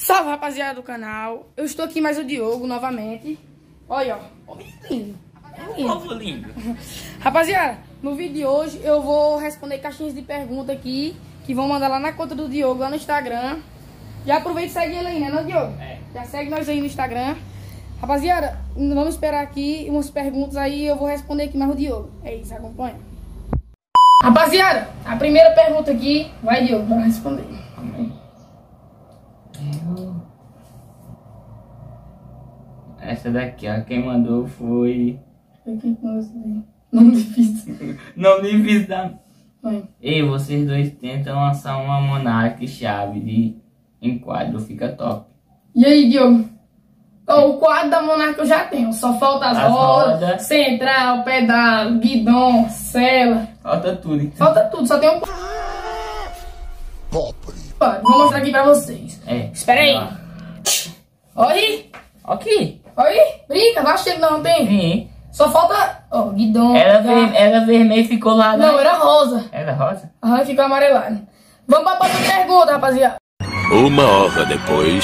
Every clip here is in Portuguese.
Salve, rapaziada do canal. Eu estou aqui mais o Diogo novamente. Olha, ó. Lindo. Povo lindo. Rapaziada, no vídeo de hoje eu vou responder caixinhas de pergunta aqui, que vão mandar lá na conta do Diogo, lá no Instagram. Já aproveita e segue ele aí, né, não, Diogo? É. Já segue nós aí no Instagram. Rapaziada, vamos esperar aqui umas perguntas aí, eu vou responder aqui mais o Diogo. É isso, acompanha. Rapaziada, a primeira pergunta aqui, vai, Diogo, bora responder. Amém. Essa daqui, ó, quem mandou foi... Nome difícil. Não me fiz da... Vai. Ei, vocês dois tentam lançar uma Monark chave de enquadro, fica top. E aí, Diogo? O quadro da Monark eu já tenho, só falta as rodas, central, pedal, guidão, sela. Falta tudo, então. Falta tudo, só tem um... Vou mostrar aqui pra vocês. É. Espera aí. Olha aí. Ok. Olha aí. Brinca, não achei que não tem. Sim. Só falta... Ó, guidão. Era vermelho e ficou lá, né? Não, era rosa. Era rosa? Aham, ficou amarelado. Vamos pra próxima pergunta, rapaziada. Uma hora depois.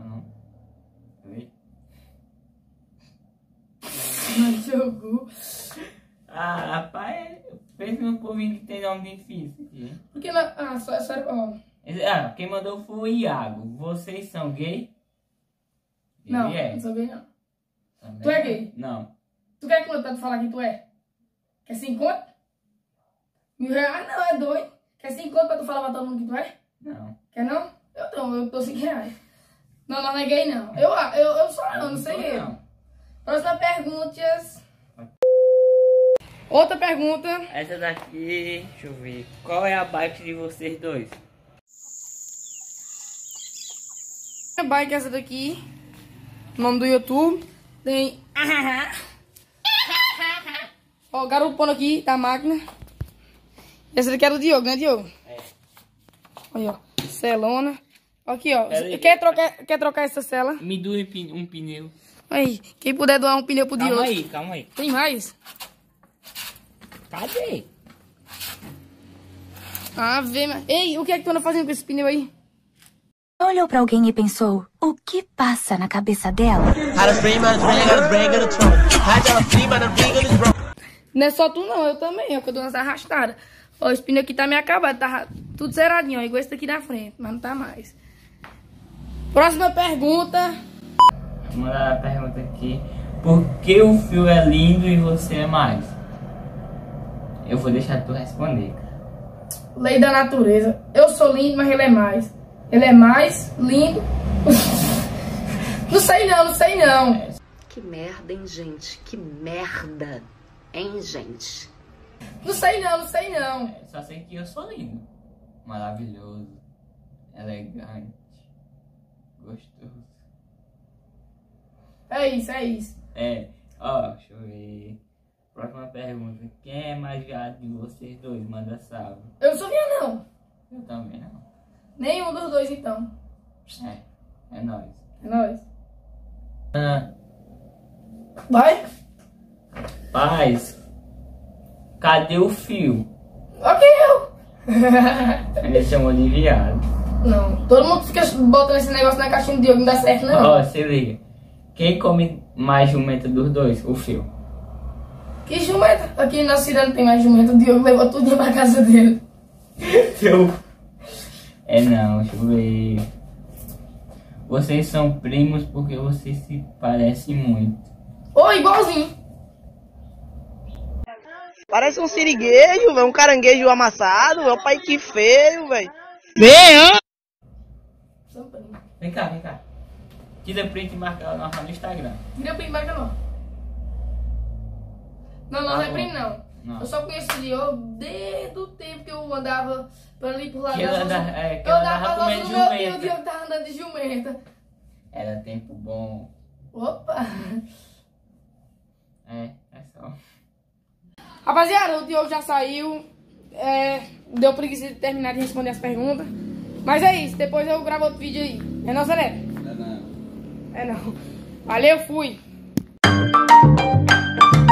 Diogo. Ah, rapaz, fez meu povinho que tem nome difícil aqui. Por que não... Ah, só... Ó. Ah, quem mandou foi o Iago. Vocês são gay? Não, Ele é. não sou gay, não. Também Tu é gay? Não. Tu quer quanto pra tu falar que tu é? Quer 50? R$1.000? Não, é doido. Quer 50 pra tu falar pra todo mundo que tu é? Não. Quer não? Eu tô R$5. Não, não é gay, não. Eu só não sei gay. Não. Próxima pergunta. Outra pergunta. Essa daqui, deixa eu ver. Qual é a bike de vocês dois? A bike é essa daqui. Nome do YouTube. Tem... Ó, garupando aqui da máquina. Essa daqui é do Diogo, né, Diogo? É. Olha, ó. Celona. Aqui, ó. Aí. Quer trocar essa cela? Me doe um pneu. Aí, quem puder doar um pneu pro Diogo. Calma aí. Tem mais? Cadê? Ah, vê, mas... Ei, o que é que tu anda fazendo com esse pneu aí? Olhou pra alguém e pensou, o que passa na cabeça dela? Não é só tu não, eu também, eu que eu dou umas arrastadas. Ó, esse pneu aqui tá meio acabado, tá tudo zeradinho, ó, igual esse daqui da frente, mas não tá mais. Próxima pergunta. Vou mandar a pergunta aqui. Por que o fio é lindo e você é mais? Eu vou deixar tu responder, cara. Lei da natureza. Eu sou lindo, mas ele é mais. Ele é mais lindo. Não sei não. Que merda, hein, gente? Que merda, hein, gente? Não sei não. Só sei que eu sou lindo. Maravilhoso. Elegante. Gostoso. É isso. É. Ó, deixa eu ver. Próxima pergunta. Quem é mais viado de vocês dois? Manda salve. Eu não sou viado não. Eu também não. Nenhum dos dois então. É nóis. É nóis. Ah, Vai? paz. Cadê o fio? Ok, eu. Ele chamou de viado. Não, todo mundo fica botando esse negócio na caixinha do Diogo, não dá certo não. Ó, se liga. Quem come mais jumenta dos dois? O fio. Que jumenta? Aqui na cidade não tem mais jumenta, o Diogo levou tudo pra casa dele. Não, deixa eu ver. Vocês são primos porque vocês se parecem muito. Ô, igualzinho. Parece um siriguejo, velho, um caranguejo amassado, é um pai que feio, velho. Vem cá. Tira print e marca nós no Instagram. Tira print, marca não. Não é print não. Eu só conheço o Diogo desde o tempo que eu andava por ali por lá. Que eu ela andava comendo meu tio, o jumenta. Diogo tava andando de jumenta. Era tempo bom. Opa! É só. Rapaziada, o Diogo já saiu. Deu preguiça de terminar de responder as perguntas. Mas é isso, depois eu gravo outro vídeo aí. É não, Zé? É não. Valeu, fui.